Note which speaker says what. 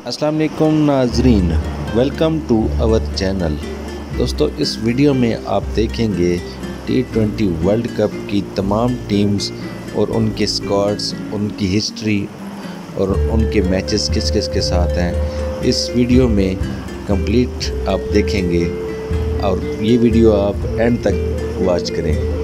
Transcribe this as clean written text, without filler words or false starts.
Speaker 1: अस्सलाम वालेकुम नाजरीन, वेलकम टू आवर चैनल। दोस्तों, इस वीडियो में आप देखेंगे T20 वर्ल्ड कप की तमाम टीम्स और उनके स्क्वाड्स, उनकी हिस्ट्री और उनके मैचेस किस किस के साथ हैं। इस वीडियो में कंप्लीट आप देखेंगे और ये वीडियो आप एंड तक वॉच करें।